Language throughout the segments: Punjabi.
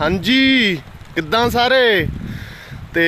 ਹਾਂਜੀ ਕਿੱਦਾਂ ਸਾਰੇ ਤੇ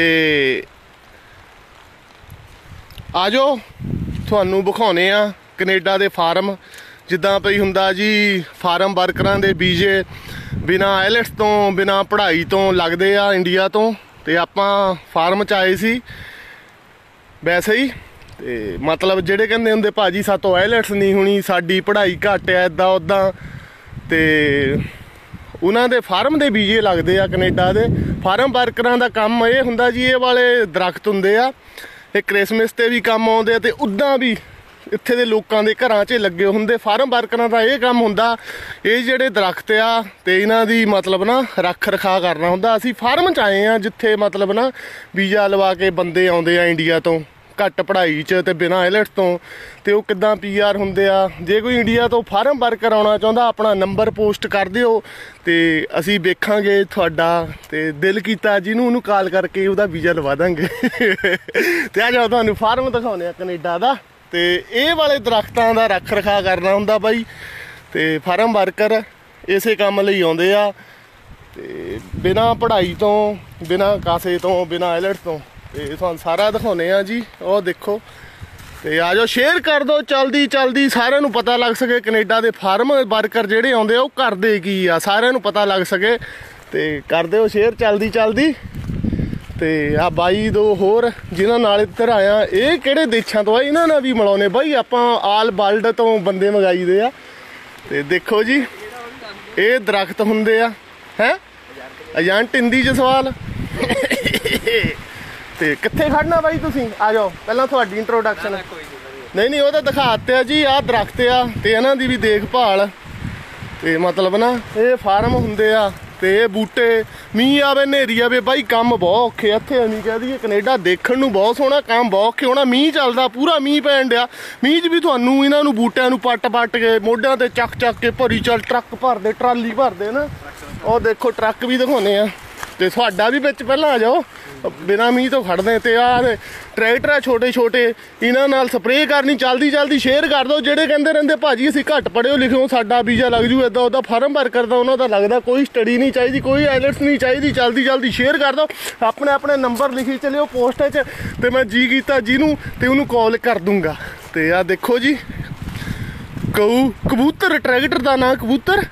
ਆ ਜਾਓ ਤੁਹਾਨੂੰ ਵਿਖਾਉਣੇ ਆ ਕੈਨੇਡਾ ਦੇ ਫਾਰਮ ਜਿੱਦਾਂ ਪਈ ਹੁੰਦਾ ਜੀ ਫਾਰਮ ਵਰਕਰਾਂ ਦੇ ਵੀਜ਼ੇ ਬਿਨਾਂ ਆਇਲਟਸ ਤੋਂ ਬਿਨਾਂ ਪੜ੍ਹਾਈ ਤੋਂ ਲੱਗਦੇ ਆ ਇੰਡੀਆ ਤੋਂ ਤੇ ਆਪਾਂ ਫਾਰਮ 'ਚ ਆਏ ਸੀ ਵੈਸੇ ਹੀ ਤੇ ਮਤਲਬ ਜਿਹੜੇ ਕਹਿੰਦੇ ਹੁੰਦੇ ਭਾਜੀ ਸਾਤੋਂ ਆਇਲਟਸ ਨਹੀਂ ਹੋਣੀ ਸਾਡੀ ਪੜ੍ਹਾਈ ਘੱਟ ਆ ਇੱਦਾਂ ਉੱਦਾਂ ਤੇ ਉਹਨਾਂ ਦੇ ਫਾਰਮ ਦੇ ਵੀਜ਼ੇ ਲੱਗਦੇ ਆ ਕੈਨੇਡਾ ਦੇ ਫਾਰਮ ਵਰਕਰਾਂ ਦਾ ਕੰਮ ਇਹ ਹੁੰਦਾ ਜੀ ਇਹ ਵਾਲੇ ਦਰਖਤ ਹੁੰਦੇ ਆ ਇਹ ਕ੍ਰਿਸਮਸ ਤੇ ਵੀ ਕੰਮ ਆਉਂਦੇ ਆ ਤੇ ਉੱਦਾਂ ਵੀ ਇੱਥੇ ਦੇ ਲੋਕਾਂ ਦੇ ਘਰਾਂ 'ਚ ਲੱਗੇ ਹੁੰਦੇ ਫਾਰਮ ਵਰਕਰਾਂ ਦਾ ਇਹ ਕੰਮ ਹੁੰਦਾ ਇਹ ਜਿਹੜੇ ਦਰਖਤ ਆ ਤੇ ਇਹਨਾਂ ਦੀ ਮਤਲਬ ਨਾ ਰੱਖ ਰਖਾ ਕਰਨਾ ਹੁੰਦਾ ਅਸੀਂ ਫਾਰਮ 'ਚ ਆਏ ਆ ਜਿੱਥੇ ਮਤਲਬ ਨਾ ਵੀਜ਼ਾ ਲਵਾ ਕੇ ਬੰਦੇ ਆਉਂਦੇ ਆ ਇੰਡੀਆ ਤੋਂ ਘੱਟ ਪੜ੍ਹਾਈ 'ਚ ਤੇ ਬਿਨਾਂ ਆਇਲਟਸ ਤੋਂ ਤੇ ਉਹ ਕਿੱਦਾਂ PR ਹੁੰਦੇ ਆ ਜੇ ਕੋਈ ਇੰਡੀਆ ਤੋਂ ਫਾਰਮ ਵਰਕਰ ਆਉਣਾ ਚਾਹੁੰਦਾ ਆਪਣਾ ਨੰਬਰ ਪੋਸਟ ਕਰ ਦਿਓ ਤੇ ਅਸੀਂ ਵੇਖਾਂਗੇ ਤੁਹਾਡਾ ਤੇ ਦਿਲ ਕੀਤਾ ਜਿਹਨੂੰ ਉਹਨੂੰ ਕਾਲ ਕਰਕੇ ਉਹਦਾ ਵੀਜ਼ਾ ਲਵਾ ਦਾਂਗੇ ਤੇ ਆ ਜਾਓ ਤੁਹਾਨੂੰ ਫਾਰਮ ਦਿਖਾਉਂਦੇ ਆ ਕੈਨੇਡਾ ਦਾ ਤੇ ਇਹ ਵਾਲੇ ਦਰਖਤਾਂ ਦਾ ਰੱਖ ਰਖਾ ਕਰਨਾ ਹੁੰਦਾ ਬਾਈ ਤੇ ਫਾਰਮ ਵਰਕਰ ਇਸੇ ਕੰਮ ਲਈ ਆਉਂਦੇ ਆ ਤੇ ਬਿਨਾਂ ਪੜ੍ਹਾਈ ਤੋਂ ਬਿਨਾਂ ਕਾਸੇ ਤੋਂ ਬਿਨਾਂ ਆਇਲਟਸ ਤੋਂ ਤੇ ਤੁਹਾਨੂੰ ਸਾਰਾ ਦਿਖਾਉਂਦੇ ਆ ਜੀ ਉਹ ਦੇਖੋ ਤੇ ਆ ਜਾਓ ਸ਼ੇਅਰ ਕਰ ਦਿਓ ਚਲਦੀ ਸਾਰਿਆਂ ਨੂੰ ਪਤਾ ਲੱਗ ਸਕੇ ਕੈਨੇਡਾ ਦੇ ਫਾਰਮ ਵਰਕਰ ਜਿਹੜੇ ਆਉਂਦੇ ਆ ਉਹ ਕਰਦੇ ਕੀ ਆ ਸਾਰਿਆਂ ਨੂੰ ਪਤਾ ਲੱਗ ਸਕੇ ਤੇ ਕਰ ਦਿਓ ਸ਼ੇਅਰ ਚਲਦੀ ਤੇ ਆ ਬਾਈ ਦੋ ਹੋਰ ਜਿਨ੍ਹਾਂ ਨਾਲ ਇੱਧਰ ਆਇਆ ਇਹ ਕਿਹੜੇ ਦੇਸ਼ਾਂ ਤੋਂ ਆ ਇਹਨਾਂ ਨਾਲ ਵੀ ਮਿਲਾਉਣੇ ਬਾਈ ਆਪਾਂ ਆਲ ਵਰਲਡ ਤੋਂ ਬੰਦੇ ਮੰਗਾਈਦੇ ਆ ਤੇ ਦੇਖੋ ਜੀ ਇਹ ਦਰਖਤ ਹੁੰਦੇ ਆ ਹੈ ਏਜੰਟ ਹਿੰਦੀ 'ਚ ਸਵਾਲ ਤੇ ਕਿੱਥੇ ਖੜਨਾ ਬਾਈ ਤੁਸੀਂ ਆ ਜਾਓ ਪਹਿਲਾਂ ਤੁਹਾਡੀ ਇੰਟਰੋਡਕਸ਼ਨ ਨਹੀਂ ਉਹ ਤਾਂ ਦਿਖਾਤੇ ਆ ਜੀ ਆਹ ਦਰਖਤ ਆ ਤੇ ਇਹਨਾਂ ਦੀ ਵੀ ਦੇਖਭਾਲ ਤੇ ਮਤਲਬ ਨਾ ਇਹ ਫਾਰਮ ਹੁੰਦੇ ਆ ਤੇ ਇਹ ਬੂਟੇ ਮੀਂਹ ਆਵੇ ਹਨੇਰੀ ਆਵੇ ਬਾਈ ਕੰਮ ਬਹੁਤ ਔਖੇ ਇੱਥੇ ਐਵੇਂ ਕਹਿ ਦਈਏ ਕੈਨੇਡਾ ਦੇਖਣ ਨੂੰ ਬਹੁਤ ਸੋਹਣਾ ਕੰਮ ਬਹੁਤ ਔਖੇ ਹੋਣਾ ਮੀਂਹ ਚੱਲਦਾ ਪੂਰਾ ਮੀਂਹ ਪੈਣ ਡਿਆ ਮੀਂਹ 'ਚ ਵੀ ਤੁਹਾਨੂੰ ਇਹਨਾਂ ਨੂੰ ਬੂਟਿਆਂ ਨੂੰ ਪੱਟ ਕੇ ਮੋਢਿਆਂ ਤੇ ਚੱਕ ਕੇ ਭਰੀ ਚੱਲ ਟਰੱਕ ਭਰਦੇ ਟਰਾਲੀ ਭਰਦੇ ਨਾ ਉਹ ਦੇਖੋ ਟਰੱਕ ਵੀ ਦਿਖਾਉਂਦੇ ਆ ਤੇ ਤੁਹਾਡਾ ਵੀ ਵਿੱਚ ਪਹਿਲਾਂ ਆ ਜਾਓ ਬਿਨਾਂ ਮੀਂਹ ਤੋਂ ਖੜਦੇ ਤੇ ਆਹ ਟਰੈਕਟਰ ਆ ਛੋਟੇ ਇਹਨਾਂ ਨਾਲ ਸਪਰੇਅ ਕਰਨੀ ਚਲਦੀ ਸ਼ੇਅਰ ਕਰ ਦਿਓ ਜਿਹੜੇ ਕਹਿੰਦੇ ਰਹਿੰਦੇ ਭਾਜੀ ਅਸੀਂ ਘੱਟ ਪੜ੍ਹਿਓ ਲਿਖਿਓ ਸਾਡਾ ਵੀਜ਼ਾ ਲੱਗ ਜੂ ਇੱਦਾਂ ਉਹਦਾ ਫਾਰਮ ਵਰਕਰ ਦਾ ਉਹਨਾਂ ਦਾ ਲੱਗਦਾ ਕੋਈ ਸਟੱਡੀ ਨਹੀਂ ਚਾਹੀਦੀ ਕੋਈ ਆਇਲਟਸ ਨਹੀਂ ਚਾਹੀਦੀ ਜਲਦੀ ਸ਼ੇਅਰ ਕਰ ਦਿਓ ਆਪਣੇ ਨੰਬਰ ਲਿਖੀ ਚੱਲਿਓ ਪੋਸਟ 'ਚ ਤੇ ਮੈਂ ਜੀ ਕੀਤਾ ਜਿਹਨੂੰ ਤੇ ਉਹਨੂੰ ਕਾਲ ਕਰ ਦੂੰਗਾ ਤੇ ਆਹ ਦੇਖੋ ਜੀ ਕਬੂਤਰ ਟਰੈਕਟਰ ਦਾ ਨਾਂ ਕਬੂਤਰ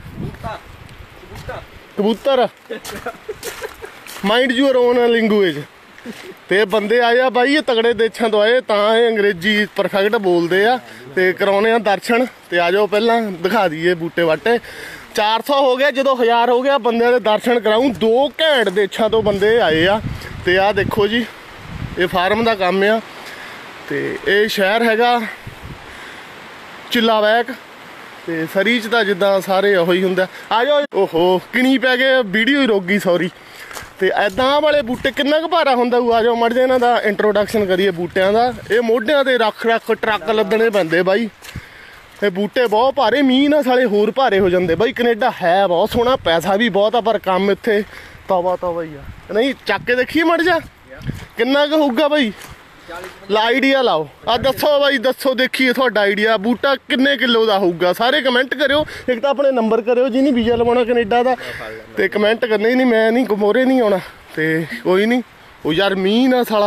ਮਾਈਂਡ ਯੂਅਰ ਓਨ ਲੈਂਗੁਏਜ ਤੇ ਬੰਦੇ ਆਏ ਆ ਬਾਈ ਇਹ ਤਗੜੇ ਦੇਸ਼ਾਂ ਤੋਂ ਆਏ ਤਾਂ ਇਹ ਅੰਗਰੇਜ਼ੀ ਪਰਫੈਕਟ ਬੋਲਦੇ ਆ ਤੇ ਕਰਾਉਣੇ ਆ ਦਰਸ਼ਨ ਤੇ ਆ ਜਾਓ ਪਹਿਲਾਂ ਦਿਖਾ ਦਈਏ ਬੂਟੇ ਬਾਟੇ 400 ਹੋ ਗਿਆ ਜਦੋਂ 1000 ਹੋ ਗਿਆ ਬੰਦਿਆਂ ਦੇ ਦਰਸ਼ਨ ਕਰਾਊਂ 2 ਘੈਂਟ ਦੇਸ਼ਾਂ ਤੋਂ ਬੰਦੇ ਆਏ ਆ ਤੇ ਆਹ ਦੇਖੋ ਜੀ ਇਹ ਫਾਰਮ ਦਾ ਕੰਮ ਆ ਤੇ ਇਹ ਸ਼ਹਿਰ ਹੈਗਾ ਚਿੱਲਾਵੈਕ ਤੇ ਸਰੀ 'ਚ ਤਾਂ ਜਿੱਦਾਂ ਸਾਰੇ ਉਹੋ ਹੀ ਹੁੰਦਾ ਆ ਜਾਓ ਓਹੋ ਕਿਣੀ ਪੈ ਗਏ ਵੀਡੀਓ ਹੀ ਰੁਕ ਗਈ ਸੌਰੀ ਤੇ ਐਦਾਂ ਵਾਲੇ ਬੂਟੇ ਕਿੰਨਾ ਕੁ ਭਾਰਾ ਹੁੰਦਾ ਆ ਜਾਓ ਮੜ ਜੇ ਇਹਨਾਂ ਦਾ ਇੰਟਰੋਡਕਸ਼ਨ ਕਰੀਏ ਬੂਟਿਆਂ ਦਾ ਇਹ ਮੋਢਿਆਂ ਤੇ ਰੱਖ ਟਰੱਕ ਲੱਦਣੇ ਪੈਂਦੇ ਬਾਈ ਇਹ ਬੂਟੇ ਬਹੁਤ ਭਾਰੇ ਮੀਂਹ ਨਾਲ ਸਾਲੇ ਹੋਰ ਭਾਰੇ ਹੋ ਜਾਂਦੇ ਬਾਈ ਕੈਨੇਡਾ ਹੈ ਬਹੁਤ ਸੋਹਣਾ ਪੈਸਾ ਵੀ ਬਹੁਤ ਆ ਪਰ ਕੰਮ ਇੱਥੇ ਤਵਾ ਹੀ ਆ ਨਹੀਂ ਚੱਕ ਕੇ ਦੇਖੀਏ ਮੜ ਜਾ ਕਿੰਨਾ ਕੁ ਹੋਊਗਾ ਬਾਈ ਆਈਡੀਆ ਲਾਓ ਆ ਦੱਸੋ ਬਾਈ ਦੱਸੋ ਦੇਖੀਏ ਤੁਹਾਡਾ ਆਈਡੀਆ ਬੂਟਾ ਕਿੰਨੇ ਕਿਲੋ ਦਾ ਹੋਊਗਾ ਸਾਰੇ ਕਮੈਂਟ ਕਰਿਓ ਇੱਕ ਤਾਂ ਆਪਣੇ ਨੰਬਰ ਕਰਿਓ ਜਿਹਨੇ ਵੀਜ਼ਾ ਲਵਾਉਣਾ ਕੈਨੇਡਾ ਦਾ ਤੇ ਕਮੈਂਟ ਕਰਨੇ ਨਹੀਂ ਮੈਂ ਨਹੀਂ ਮੋਰੇ ਨਹੀਂ ਆਉਣਾ ਤੇ ਕੋਈ ਨਹੀਂ ਉਹ ਯਾਰ ਮੀਂਹ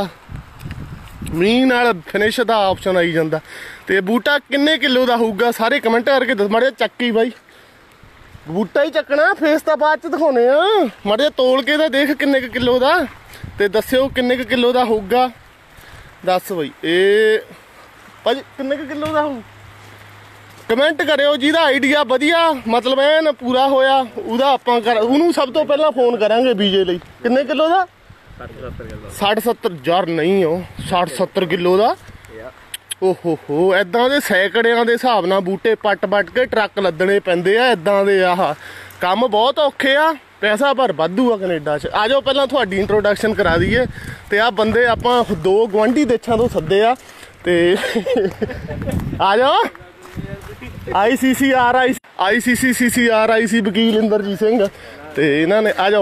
ਨਾਲ ਫਿਨਿਸ਼ ਦਾ ਆਪਸ਼ਨ ਆਈ ਜਾਂਦਾ ਤੇ ਬੂਟਾ ਕਿੰਨੇ ਕਿਲੋ ਦਾ ਹੋਊਗਾ ਸਾਰੇ ਕਮੈਂਟ ਕਰਕੇ ਦੱਸ ਮਾੜੇ ਚੱਕੀ ਬਾਈ ਬੂਟਾ ਹੀ ਚੱਕਣਾ ਫੇਸ ਤਾਂ ਬਾਅਦ ਚ ਦਿਖਾਉਣੇ ਆ ਮਾੜੇ ਤੋਲ ਕੇ ਤਾਂ ਦੇਖ ਕਿੰਨੇ ਕੁ ਕਿਲੋ ਦਾ ਤੇ ਦੱਸਿਓ ਕਿੰਨੇ ਕੁ ਕਿਲੋ ਦਾ ਹੋਊਗਾ ਦੱਸ ਬਈ ਇਹ ਭਾਜੀ ਕਿੰਨੇ ਕੁ ਕਿਲੋ ਦਾ ਹੋਊ ਕਮੈਂਟ ਕਰਿਓ ਜਿਹਦਾ ਆਈਡੀਆ ਵਧੀਆ ਮਤਲਬ ਐਨ ਪੂਰਾ ਹੋਇਆ ਉਹਦਾ ਆਪਾਂ ਉਹਨੂੰ ਸਭ ਤੋਂ ਪਹਿਲਾਂ ਫੋਨ ਕਰਾਂਗੇ ਵੀਜ਼ੇ ਲਈ ਕਿੰਨੇ ਕਿਲੋ ਦਾ 60-70 ਯਾਰ ਨਹੀਂ ਉਹ 60-70 ਕਿਲੋ ਦਾ ਓਹੋ ਐਦਾਂ ਦੇ ਸੈਂਕੜਿਆਂ ਦੇ ਹਿਸਾਬ ਨਾਲ ਬੂਟੇ ਪੱਟ ਕੇ ਟਰੱਕ ਲੱਦਣੇ ਪੈਂਦੇ ਆ ਐਦਾਂ ਦੇ ਆਹ ਕੰਮ ਬਹੁਤ ਔਖੇ ਆ ਪੈਸਾ ਪਰ ਵਾਧੂ ਆ ਕੈਨੇਡਾ 'ਚ ਆ ਜਾਓ ਪਹਿਲਾਂ ਤੁਹਾਡੀ ਇੰਟਰੋਡਕਸ਼ਨ ਕਰਾ ਦਈਏ ਤੇ ਆਹ ਬੰਦੇ ਆਪਾਂ 2 ਗੁਆਂਢੀ ਦੇਸ਼ਾਂ ਤੋਂ ਸੱਦੇ ਆ ਤੇ ਆ ਜਾਓ ICCRIC ਵਕੀਲ ਇੰਦਰਜੀਤ ਸਿੰਘ ਤੇ ਇਹਨਾਂ ਨੇ ਆ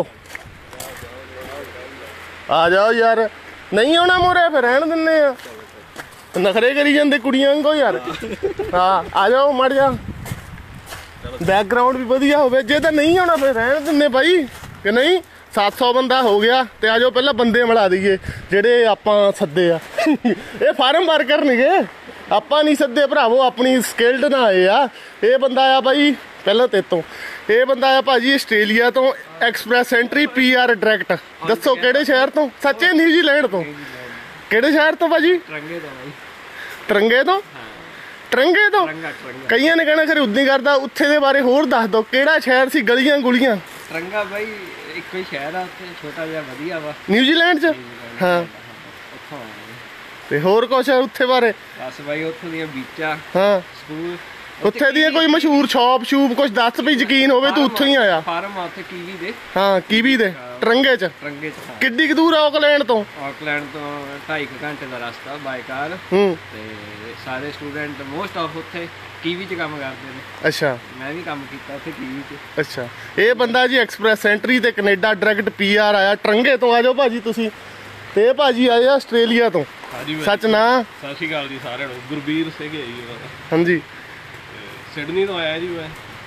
ਜਾਓ ਯਾਰ ਨਹੀਂ ਆਉਣਾ ਮੋਰੇ ਫਿਰ ਰਹਿਣ ਦਿੰਦੇ ਆ ਨਖਰੇ ਕਰੀ ਜਾਂਦੇ ਕੁੜੀਆਂ ਵਾਂਗੂ ਯਾਰ ਹਾਂ ਆ ਜਾਓ ਮੜ ਜਾ बैकग्राउंड भी वधिया होवे जे तो नहीं आना फिर रहने दिन्ने भाई ਕਿ ਨਹੀਂ 700 ਬੰਦਾ ਹੋ ਗਿਆ। ਤੇ ਆਜੋ ਪਹਿਲਾਂ ਬੰਦੇ ਮਿਲਾ ਦਈਏ ਜਿਹੜੇ ਆਪਾਂ ਸੱਦੇ ਆ। ਇਹ ਫਾਰਮ ਵਰਕਰ ਨਹੀਂਗੇ, ਆਪਾਂ ਨਹੀਂ ਸੱਦੇ ਭਰਾਵੋ, ਆਪਣੀ ਸਕਿਲਡ ਨਾ ਆਏ ਆ। ਇਹ ਬੰਦਾ ਆ ਬਾਈ ਪਹਿਲਾਂ ਤੇ ਤੋਂ, ਇਹ ਬੰਦਾ ਆ ਭਾਜੀ ਆਸਟ੍ਰੇਲੀਆ ਤੋਂ, ਐਕਸਪ੍ਰੈਸ ਐਂਟਰੀ PR ਡਾਇਰੈਕਟ। ਦੱਸੋ ਕਿਹੜੇ ਸ਼ਹਿਰ ਤੋਂ? ਸੱਚੇ ਨਿਊਜ਼ੀਲੈਂਡ ਤੋਂ? ਕਿਹੜੇ ਸ਼ਹਿਰ ਤੋਂ ਭਾਜੀ? ਟਰੰਗੇ ਤੋਂ ਬਾਈ। ਟਰੰਗੇ ਤੋਂ? ਟਰੰਗੇ ਤੋਂ? ਕਈਆਂ ਨੇ ਕਹਿਣਾ ਖਰੇ ਉਦਾਂ ਹੀ ਕਰਦਾ। ਉੱਥੇ ਦੇ ਬਾਰੇ ਹੋਰ ਦੱਸ ਦਿਓ, ਕਿਹੜਾ ਸ਼ਹਿਰ ਸੀ? ਗਲੀਆਂ ਗੁਲੀਆਂ? ਟਰੰਗਾ ਬਾਈ ਇੱਕੋ ਹੀ ਸ਼ਹਿਰ ਆ ਉੱਥੇ, ਛੋਟਾ ਜਿਹਾ ਵਧੀਆ ਵਾ ਨਿਊਜ਼ੀਲੈਂਡ 'ਚ। ਹਾਂ ਉੱਥੋਂ ਤੇ ਹੋਰ ਕੁਛ ਉੱਥੇ ਬਾਰੇ? ਬਸ ਬਾਈ ਉੱਥੋਂ ਦੀਆਂ ਬੀਚਾਂ, ਹਾਂ ਸਕੂਲ, ਉੱਥੇ ਦੀਆਂ ਕੋਈ ਮਸ਼ਹੂਰ ਸ਼ੌਪ ਸ਼ੂਪ ਕੁਛ ਦੱਸ ਵੀ ਯਕੀਨ ਹੋਵੇ ਤੂੰ ਉੱਥੋਂ ਹੀ ਆਇਆ। ਫਾਰਮ ਆ ਉੱਥੇ ਕੀਵੀ ਦੇ। ਹਾਂ ਕੀਵੀ ਦੇ ਟਰੰਗੇ 'ਚ। ਟਰੰਗੇ 'ਚ ਕਿੱਡੀ ਕੁ ਦੂਰ ਆ ਆਕਲੈਂਡ ਤੋਂ? ਆਕਲੈਂਡ ਤੋਂ 2.5 ਘੰਟੇ ਦਾ ਰਸਤਾ ਬਾਈ ਕਾਰ। ਤੇ ਸਾਰੇ ਸਟੂਡੈਂਟ ਮੋਸਟ ਆਫ ਉੱਥੇ ਕੀਵੀ 'ਚ ਕੰਮ ਕਰਦੇ ਨੇ। ਅੱਛਾ ਮੈਂ ਵੀ ਕੰਮ ਕੀਤਾ ਉੱਥੇ ਕੀਵੀ 'ਚ। ਅੱਛਾ ਇਹ ਬੰਦਾ ਜੀ ਐਕਸਪ੍ਰੈਸ ਐਂਟਰੀ ਤੇ ਕੈਨੇਡਾ ਡਾਇਰੈਕਟ PR ਆਇਆ ਟਰੰਗੇ ਤੋਂ। ਆ ਜਾਓ ਭਾਜੀ ਤੁਸੀਂ। ਤੇ ਇਹ ਭਾਜੀ ਆਏ ਆ ਆਸਟ੍ਰੇਲੀਆ ਤੋਂ। ਹਾਂਜੀ ਸੱਚ ਨਾ? ਸਤਿ ਸ਼੍ਰੀ ਅਕਾਲ ਜੀ ਸਾਰਿਆਂ ਨੂੰ। ਗੁਰਬੀਰ ਸਿੰਘ ਹੈ ਜੀ ਉਹਨਾਂ ਦਾ। ਹਾਂਜੀ ਸਿਡਨੀ ਤੋਂ ਆਇਆ ਜੀ ਮੈਂ।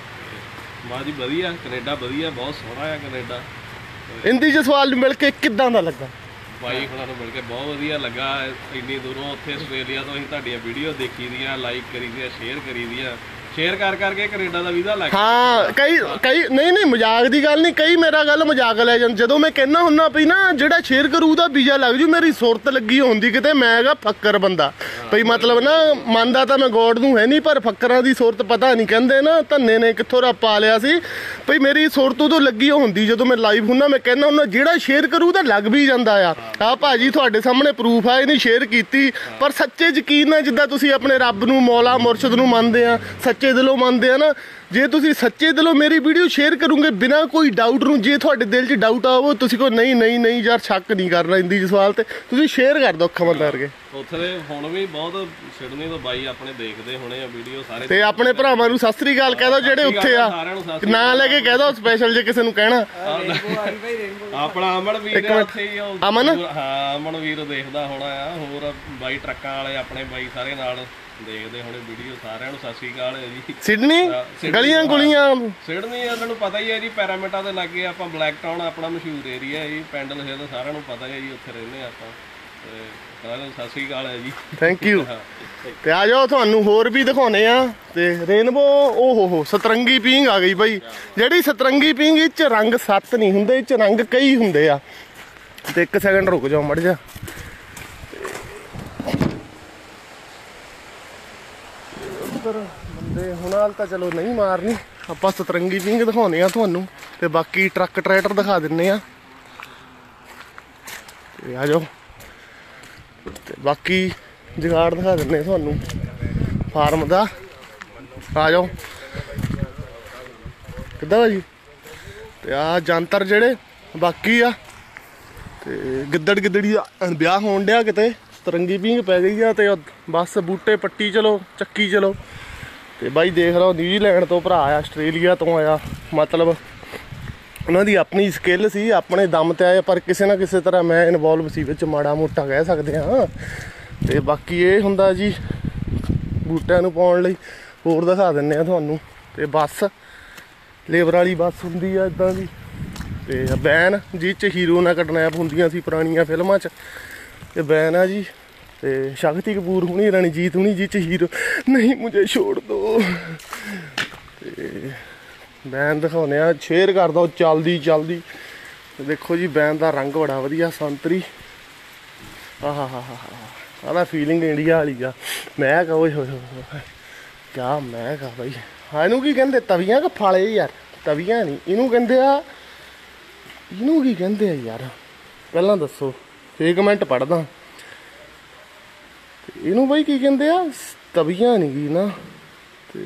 ਵਾਹ ਜੀ ਵਧੀਆ, ਕੈਨੇਡਾ ਵਧੀਆ, ਬਹੁਤ ਸੋਹਣਾ ਆ ਕੈਨੇਡਾ। ਇੰਦੀ ਜਸਵਾਲ ਨੂੰ ਮਿਲ ਕੇ ਕਿੱਦਾਂ ਦਾ ਲੱਗਾ? ਬਾਈ ਹੁਣਾਂ ਨੂੰ ਮਿਲ ਕੇ ਬਹੁਤ ਵਧੀਆ ਲੱਗਾ। ਇੰਨੀ ਦੂਰੋਂ ਉੱਥੇ ਆਸਟ੍ਰੇਲੀਆ ਤੋਂ ਅਸੀਂ ਤੁਹਾਡੀਆਂ ਵੀਡੀਓ ਦੇਖੀ ਦੀਆਂ, ਲਾਈਕ ਕਰੀ ਦੀਆਂ, ਸ਼ੇਅਰ ਕਰੀ ਦੀਆਂ। ਸ਼ੇਅਰ ਕਰਕੇ ਕੈਨੇਡਾ ਦਾ ਵੀਜ਼ਾ ਲੱਗ। ਹਾਂ ਕਈ ਨਹੀਂ ਮਜ਼ਾਕ ਦੀ ਗੱਲ ਨਹੀਂ, ਕਈ ਮੇਰਾ ਗੱਲ ਮਜ਼ਾਕ ਲੈ ਜਾਂਦੇ। ਜਦੋਂ ਮੈਂ ਕਹਿੰਦਾ ਹੁੰਨਾ ਪਈ ਨਾ ਜਿਹੜਾ ਸ਼ੇਅਰ ਕਰੂ ਉਹਦਾ ਵੀਜ਼ਾ ਲੱਗ ਜੂ, ਮੇਰੀ ਸੁਰਤ ਲੱਗੀ ਹੁੰਦੀ ਕਿਤੇ। ਮੈਂ ਹੈਗਾ ਫੱਕਰ ਬੰਦਾ ਭਈ, ਮਤਲਬ ਨਾ ਮੰਨਦਾ ਤਾਂ ਮੈਂ ਗੋਡ ਨੂੰ ਹੈ ਨਹੀਂ, ਪਰ ਫੱਕਰਾਂ ਦੀ ਸੁਰਤ ਪਤਾ ਨਹੀਂ। ਕਹਿੰਦੇ ਨਾ ਧੰਨੇ ਨੇ ਕਿੱਥੋਂ ਰੱਬ ਪਾ ਲਿਆ ਸੀ ਭਈ, ਮੇਰੀ ਸੁਰਤ ਉਦੋਂ ਲੱਗੀ ਹੁੰਦੀ। ਜਦੋਂ ਮੈਂ ਲਾਈਵ ਹੁੰਨਾ ਮੈਂ ਕਹਿੰਦਾ ਹੁੰਨਾ ਜਿਹੜਾ ਸ਼ੇਅਰ ਕਰੂ ਉਹਦਾ ਲੱਗ ਵੀ ਜਾਂਦਾ ਆ। ਆਹ ਭਾਜੀ ਤੁਹਾਡੇ ਸਾਹਮਣੇ ਪ੍ਰੂਫ ਆ, ਇਹਨੇ ਸ਼ੇਅਰ ਕੀਤੀ। ਪਰ ਸੱਚੇ ਯਕੀਨ ਨਾਲ ਜਿੱਦਾਂ ਤੁਸੀਂ ਆਪਣੇ ਰੱਬ ਨੂੰ, ਮੌਲਾ ਮੁਰਸ਼ਿਦ ਨੂੰ ਮੰਨਦੇ ਆ, ਸੱਚੇ ਦਿਲੋਂ ਮੰਨਦੇ ਆ ਨਾ, ਜੇ ਤੁਸੀਂ ਸੱਚੇ ਦਿਲੋਂ ਮੇਰੀ ਵੀਡੀਓ ਸ਼ੇਅਰ ਕਰੋਗੇ ਬਿਨਾਂ ਕੋਈ ਡਾਊਟ ਨੂੰ, ਜੇ ਤੁਹਾਡੇ ਦਿਲ 'ਚ ਡਾਊਟ ਆਵੇ ਤੁਸੀਂ ਕਹੋ ਨਹੀਂ ਯਾਰ ਸ਼ੱਕ ਨਹੀਂ ਕਰਨਾ ਇੰਦੀ ਸਵਾਲ ਤੇ, ਤੁਸੀਂ ਸ਼ੇਅਰ ਕਰ ਦਿਓ ਅੱਖਾਂ ਬੰਦ ਕਰਕੇ। ਉੱਥੇ ਦੇ ਹੁਣ ਵੀ ਬਹੁਤ ਸਿਡਨੀ ਤੋਂ ਬਾਈ ਆਪਣੇ ਦੇਖਦੇ ਹੋਣੇ ਆ ਵੀਡੀਓ ਸਾਰੇ। ਤੇ ਆਪਣੇ ਭਰਾਵਾਂ ਨੂੰ ਸਤਿ ਸ੍ਰੀ ਅਕਾਲ ਕਹਿ ਦਿਓ ਜਿਹੜੇ ਉੱਥੇ ਆ, ਨਾਂ ਲੈ ਕੇ ਕਹਿ ਦਿਓ ਸਪੈਸ਼ਲ ਜੇ ਕਿਸੇ ਨੂੰ ਕਹਿਣਾ। ਆਪਣਾ ਅਮਨ ਵੀਰ ਉੱਥੇ ਹੀ। ਅਮਨ? ਹਾਂ ਅਮਨ ਵੀਰ ਦੇਖਦਾ ਹੋਣਾ ਆ। ਹੋਰ ਬਾਈ ਟਰੱਕਾਂ ਵਾਲੇ ਆਪਣੇ ਬਾਈ ਸਾਰੇ ਨਾਲ ਦੇਖਦੇ ਹੋਣੇ ਵੀਡੀਓ। ਸਾਰਿਆਂ ਨੂੰ ਸਤਿ ਸ਼੍ਰੀ ਅਕਾਲ ਹੈ ਜੀ। ਸਿਡਨੀ ਗਲੀਆਂ ਗੁਲੀਆਂ? ਸਿਡਨੀ ਇਹਨਾਂ ਨੂੰ ਪਤਾ ਹੀ ਹੈ ਜੀ, ਪੈਰਾਮੀਟਰ ਦੇ ਲਾਗੇ ਆਪਾਂ ਬਲੈਕ ਟਾਊਨ ਆਪਣਾ ਮਸ਼ਹੂਰ ਏਰੀਆ ਹੈ ਜੀ। ਪੈਂਡਲ ਹਿੱਲ ਸਾਰਿਆਂ ਨੂੰ ਪਤਾ ਹੈ ਜੀ, ਉੱਥੇ ਰਹਿੰਦੇ ਆਪਾਂ। ਤੇ ਸਾਰਿਆਂ ਨੂੰ ਸਤਿ ਸ਼੍ਰੀ ਅਕਾਲ ਹੈ ਜੀ। Thank you. ਤੇ ਆ ਜਾਓ ਤੁਹਾਨੂੰ ਹੋਰ ਵੀ ਦਿਖਾਉਣੇ ਆ। ਤੇ ਰੇਨਬੋ ਓਹੋ ਸਤਰੰਗੀ ਪੀਂਗ ਆ ਗਈ ਬਾਈ। ਜਿਹੜੀ ਸਤਰੰਗੀ ਪੀਂਗ ਇਹ 'ਚ ਰੰਗ 7 ਨਹੀਂ ਹੁੰਦੇ, ਇਹ 'ਚ ਰੰਗ ਕਈ ਹੁੰਦੇ ਆ। ਤੇ 1 ਸੈਕਿੰਡ ਰੁਕ ਜਾਓ ਮੜ ਜਾ। ਬੰਦੇ ਹੁਣ ਹਾਲ ਤਾਂ ਚਲੋ ਨਹੀਂ ਮਾਰਨੀ, ਆਪਾਂ ਸਤਰੰਗੀ ਪਿੰਗ ਦਿਖਾਉਣੇ ਆ ਤੁਹਾਨੂੰ। ਤੇ ਬਾਕੀ ਟਰੱਕ ਟਰੈਕਟਰ ਦਿਖਾ ਦਿੰਨੇ ਆ। ਤੇ ਆ ਜਾਓ ਤੇ ਬਾਕੀ ਜੁਗਾੜ ਦਿਖਾ ਦਿੰਨੇ ਤੁਹਾਨੂੰ ਫਾਰਮ ਦਾ। ਆ ਜਾਓ ਕਿੱਦਾਂ ਭਾਜੀ? ਤੇ ਆ ਜੰਤਰ ਜਿਹੜੇ ਬਾਕੀ ਆ। ਤੇ ਗਿੱਦੜੀ ਦਾ ਵਿਆਹ ਹੋਣ ਡਿਆ ਕਿਤੇ, ਤਰੰਗੀ ਪੀਂਗ ਪੈ ਗਈ ਆ। ਤੇ ਬਸ ਬੂਟੇ ਪੱਟੀ ਚਲੋ, ਚੱਕੀ ਚਲੋ। ਤੇ ਬਾਈ ਦੇਖ ਲਓ ਨਿਊਜ਼ੀਲੈਂਡ ਤੋਂ ਭਰਾ ਆ, ਆਸਟ੍ਰੇਲੀਆ ਤੋਂ ਆਇਆ। ਮਤਲਬ ਉਹਨਾਂ ਦੀ ਆਪਣੀ ਸਕਿੱਲ ਸੀ, ਆਪਣੇ ਦਮ ਤੇ ਆਏ, ਪਰ ਕਿਸੇ ਨਾ ਕਿਸੇ ਤਰ੍ਹਾਂ ਮੈਂ ਇਨਵੋਲਵ ਸੀ ਵਿੱਚ, ਮਾੜਾ ਮੋਟਾ ਕਹਿ ਸਕਦੇ ਹਾਂ। ਤੇ ਬਾਕੀ ਇਹ ਹੁੰਦਾ ਜੀ ਬੂਟਿਆਂ ਨੂੰ ਪਾਉਣ ਲਈ। ਹੋਰ ਦਿਖਾ ਦਿੰਦੇ ਆ ਤੁਹਾਨੂੰ। ਤੇ ਬੱਸ ਲੇਬਰ ਵਾਲੀ ਬੱਸ ਹੁੰਦੀ ਆ ਇੱਦਾਂ ਦੀ। ਤੇ ਵੈਨ ਜਿਹ 'ਚ ਹੀਰੋ ਨਾਲ ਕਿਡਨੈਪ ਹੁੰਦੀਆਂ ਸੀ ਪੁਰਾਣੀਆਂ ਫਿਲਮਾਂ 'ਚ, ਇਹ ਵੈਨ ਆ ਜੀ। ਤੇ ਸ਼ਕਤੀ ਕਪੂਰ ਹੁਣੀ, ਰਣਜੀਤ ਹੁਣੀ ਜਿਹ 'ਚ ਹੀਰੋ ਨਹੀਂ ਮੁਝੇ ਛੋੜ ਦੋ। ਤੇ ਵੈਨ ਦਿਖਾਉਂਦੇ ਆ, ਸ਼ੇਅਰ ਕਰ ਦਿਓ ਚੱਲਦੀ। ਦੇਖੋ ਜੀ ਵੈਨ ਦਾ ਰੰਗ ਬੜਾ ਵਧੀਆ ਸੰਤਰੀ। ਆਹ ਫੀਲਿੰਗ ਇੰਡੀਆ ਵਾਲੀ ਆ। ਮੈਂ ਕਹਾਂ ਓਏ ਹੋਏ ਕਿਆ ਮੈਂ ਕਹਾਂ ਬਾਈ। ਹਾਂ ਇਹਨੂੰ ਕੀ ਕਹਿੰਦੇ? ਤਵੀਆਂ ਕਿ ਫਾਲੇ ਯਾਰ? ਤਵੀਆਂ ਨਹੀਂ ਇਹਨੂੰ ਕਹਿੰਦੇ ਆ। ਇਹਨੂੰ ਕੀ ਕਹਿੰਦੇ ਆ ਯਾਰ ਪਹਿਲਾਂ ਦੱਸੋ, ਫੇਰ ਕਮੈਂਟ ਪੜ੍ਹਦਾ। ਇਹਨੂੰ ਬਾਈ ਕੀ ਕਹਿੰਦੇ ਆ? ਤਵੀਆਂ ਨਹੀਂ ਗੀ ਨਾ। ਤੇ